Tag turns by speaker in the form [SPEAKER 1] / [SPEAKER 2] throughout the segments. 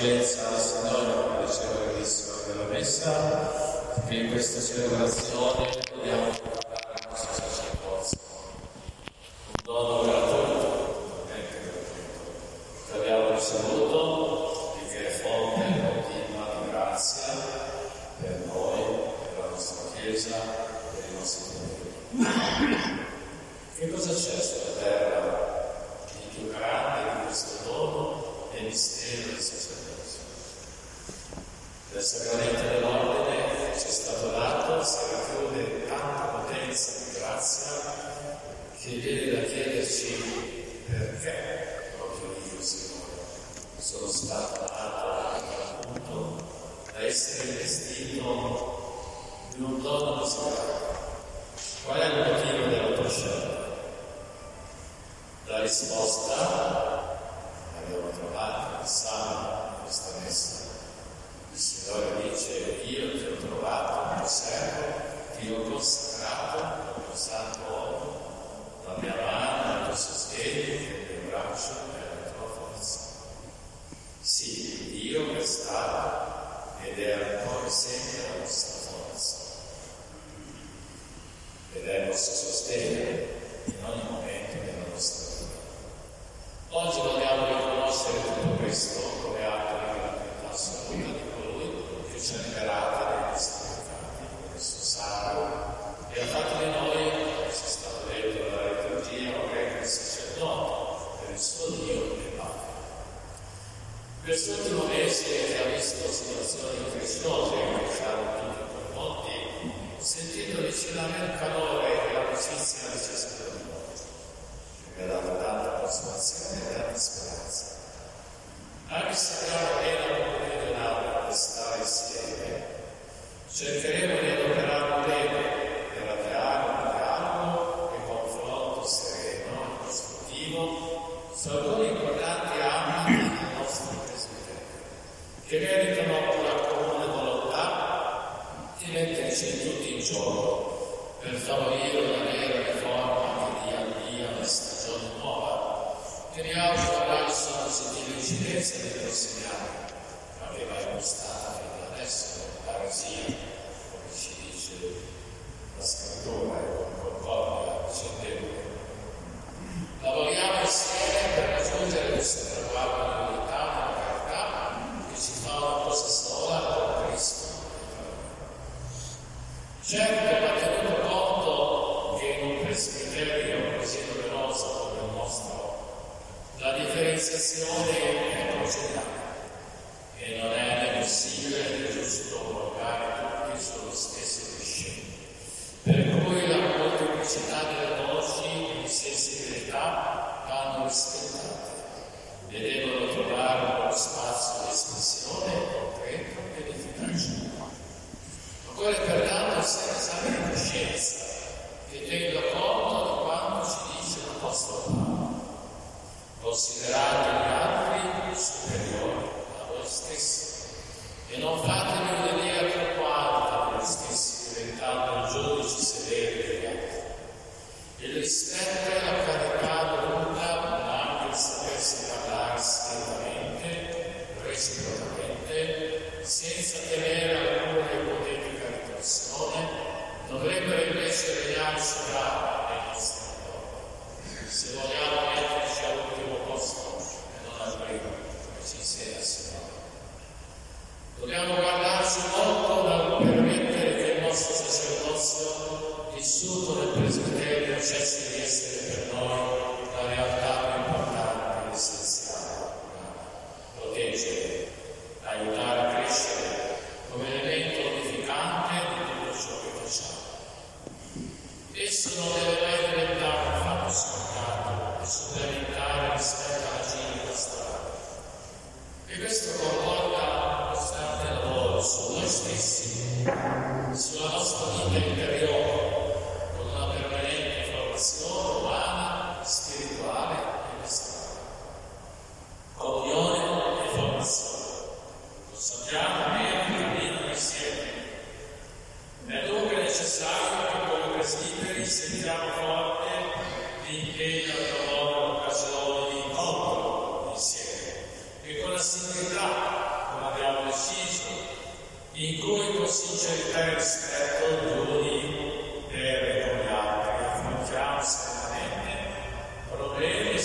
[SPEAKER 1] conoscenza del Signore, come diceva all'inizio della messa, che in questa celebrazione dobbiamo ricordare il nostro sacerdozio. Un dono gratuito, veramente gratuito, che abbiamo ricevuto e che è fonte continua di grazia per noi, per la nostra Chiesa, per i nostri figli. Che cosa c'è sulla terra di più grande di questo dono e mistero del sacerdozio? Del sacramento dell'ordine che ci è stato dato si racchiude tanta potenza di grazia che viene da chiederci perché proprio io, Signore, sono stato dato appunto da essere investito di un dono così grande. Qual è il motivo della tua scelta? La risposta l'abbiamo trovata nel Salmo, in questa messa. Il Signore dice: io ti ho trovato un mio servo, ti ho consacrato il mio santo uomo, la mia mano, il tuo sostegno, il mio braccio e la tua forza. Sì, Dio è stato ed è ancora sempre la nostra forza ed è il nostro sostegno in ogni momento della nostra vita. Oggi vogliamo riconoscere tutto questo come atto di gratuità assoluta di colui che ci ha liberati dai nostri peccati con il suo sangue e ha fatto di noi, come ci è stato detto dalla liturgia, un re sacerdote per il suo Dio e Padre. Quest'ultimo mese che ha visto situazioni incresciose che ci hanno tutti coinvolti, ho sentito vicino a me il calore e l'amicizia di ciascuno di noi, che mi ha dato tanta consolazione e tanta speranza. Anche se abbiamo meno meridionale per stare insieme, cercheremo di adoperarlo bene per avviare un dialogo e confronto sereno e costruttivo su alcuni importanti ambiti del nostro presbiterio, che meritano una comune volontà di metterci tutti in gioco per favorire una vera riforma che dia via una stagione nuova, che mi auguro avrà le sue positive incidenze nei prossimi anni, ma che va impostata fino adesso la regia, come ci dice la scrittura e con concordia vicendevole. Lavoriamo insieme per raggiungere questo traguardo di unità e di carità che ci fa una cosa sola con Cristo. Certo, va tenuto conto che in un presbiterio così numeroso come il nostro la differenziazione è procedurale e non è né possibile né giusto collocare tutti sullo stesso crescendo. Per cui la molteplicità delle voci e di sensibilità vanno rispettate e devono trovare uno spazio di espressione concreto ed efficace. Occorre pertanto essere esame di coscienza che tenga conto di quanto ci dice l'Apostolo Paolo. Considerate gli altri superiori a voi stessi e non fatevi un'idea troppo alta di voi stessi, diventando giudici severi degli altri. Il rispetto e la carità dovuta, ma anche il sapersi parlare schiettamente, reciprocamente, senza temere alcuna ipotetica ritorsione, dovrebbero invece regnare sovrani nei nostri rapporti. Se vogliamo metterci all'ultimo posto e non al primo, come ci insegna il Signore, dobbiamo guardarci molto dal permettere che il nostro sacerdozio vissuto nel presbiterio cessi di essere per noi la realtà più importante ed essenziale. Proteggere, aiutare a crescere come elemento unificante di tutto ciò che facciamo. Esso non deve mai diventare un fatto scontato e supplementare rispetto alla civica strada. E questo comporta un costante lavoro su noi stessi, sulla nostra vita interiore, con una permanente formazione umana, spirituale e pastorale. Comunione e formazione. Lo sappiamo bene che camminano insieme. È dunque necessario che come presbiteri sentiamo forte l'impegno a trovare un'occasione di incontro insieme e con assiduità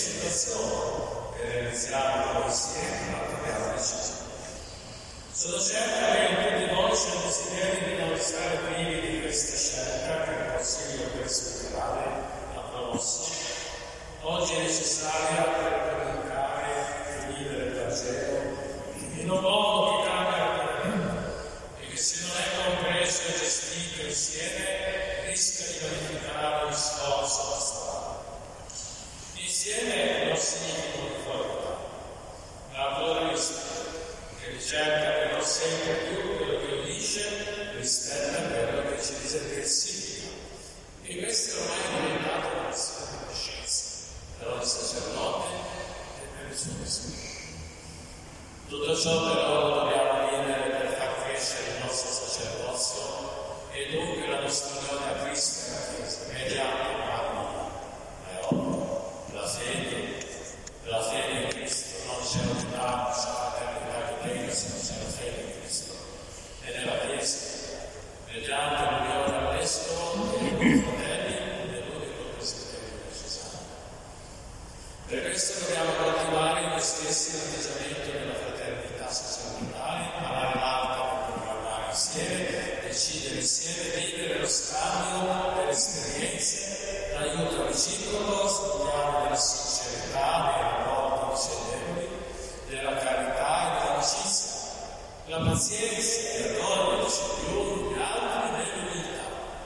[SPEAKER 1] situazioni che realizziamo insieme, ma che abbiamo deciso. Sono certo che tutti voi c'è il desiderio di non stare privi di questa scelta che il Consiglio Presbiterale ha promosso. Oggi è necessaria per comunicare e vivere il Vangelo in un modo che cambia rapidamente e che se non è compreso e gestito insieme rischia di vanificare un sforzo pastorale. Insieme non significa uniformità, ma pluralismo, che ricerca però sempre più quello che unisce rispetto a quello che ci disintensifica. E questo ormai è diventato una questione di coscienza per ogni sacerdote e per il suo vescovo. Tutto ciò però lo dobbiamo vivere per far crescere il nostro sacerdozio e dunque la nostra unione a Cristo e alla Chiesa, mediante la fede in Cristo, non c'è unità, c'è fraternità che tenga se non c'è la fede in Cristo e nella Chiesa, mediante l'unione al Vescovo e ai fratelli dell'unico Presbiterio diocesano. Per questo dobbiamo coltivare in noi stessi l'atteggiamento della fraternità sacerdotale, imparare l'arte per programmare insieme, decidere insieme, vivere lo scambio delle esperienze, l'aiuto reciproco, studiare della sincerità, dei rapporti vicendevoli, della carità e dell'amicizia, la pazienza, il perdono, la disciplina, gli altri nell'umiltà.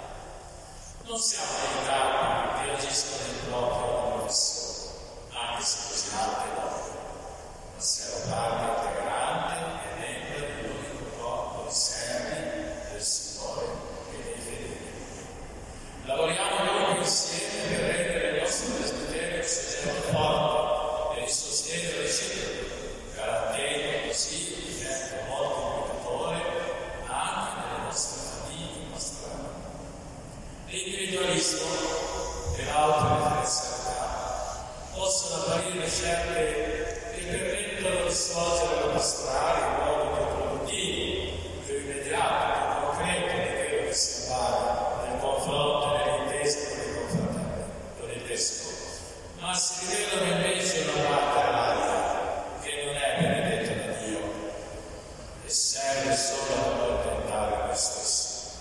[SPEAKER 1] Non siamo dei capi che agiscono in proprio professione, anche se così alte no, ma siamo parte integrante e membro dell'unico corpo di servi del Signore e dei fedeli. Lavoriamo dunque insieme per rendere il nostro presbiterio un soggetto forte e di sostegno reciproco, garantendo così un effetto moltiplicatore anche nelle nostre fatiche pastorali. L'individualismo e l'autoreferenzialità possono apparire scelte che permettono di svolgere la pastorale in modo più produttivo, più immediato, più concreto di quello che si appare nel confronto e nell'intesa con i confratelli, con il vescovo, ma si rivelano invece una parte all'aria che non è benedetta da Dio e serve solo a accontentare noi stessi.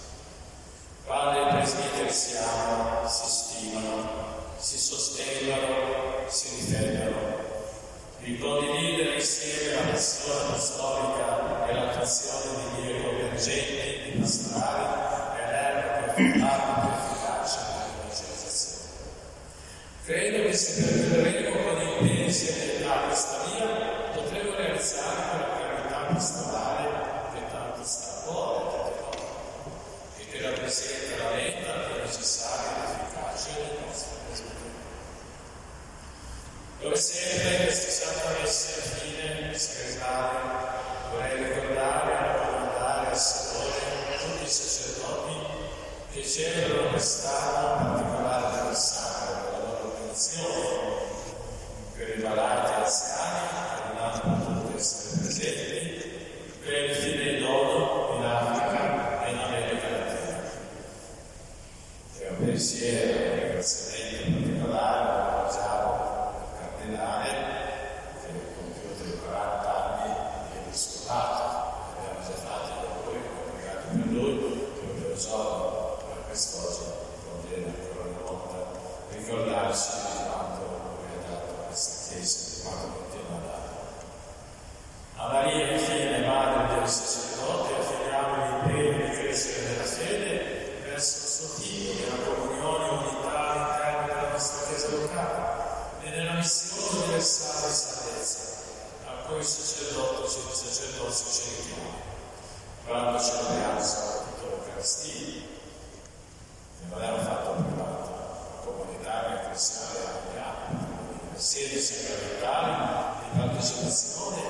[SPEAKER 1] Quando i presbiteri si amano, si stimano, si sostengono, si difendono, di condividere insieme la passione apostolica e l'attuazione di vie convergenti, di pastorali, è l'erba più efficace nell'evangelizzazione. Credo che se percorreremo con impegno serietà questa via, potremo realizzare quella carità pastorale che tanto sta a cuore e che rappresenta la vetta più necessaria ed efficace del nostro presbiterio. Come sempre, questa Santa Messa fine sacerdotale, vorrei ricordare e raccomandare al Signore tutti i sacerdoti che celebrano quest'anno un particolare anniversario della loro ordinazione, per i malati anziani che non hanno potuto essere presenti, per i fedeli dono in Africa e in America Latina. E un pensiero, un ringraziamento particolare lo facciamo Cardinale, che ha compiuto i 40 anni di episcopato, abbiamo già fatto da voi, pregate per lui, proprio il giorno, per quest'oggi conviene ancora una volta ricordarci di quanto lui ha dato a questa Chiesa, di quanto continua a dare. A Maria, infine, Madre dei sacerdoti, affiliamo l'impegno di crescere nella fede verso il suo figlio, nella comunione e unità all'interno della nostra Chiesa locale e nella missione universale di salvezza a cui il sacerdozio ci richiama. Quando celebriamo soprattutto l'Eucaristia, che non è un fatto privato, ma comunitario e cristiano abbiamo, sedi sacramentali di partecipazione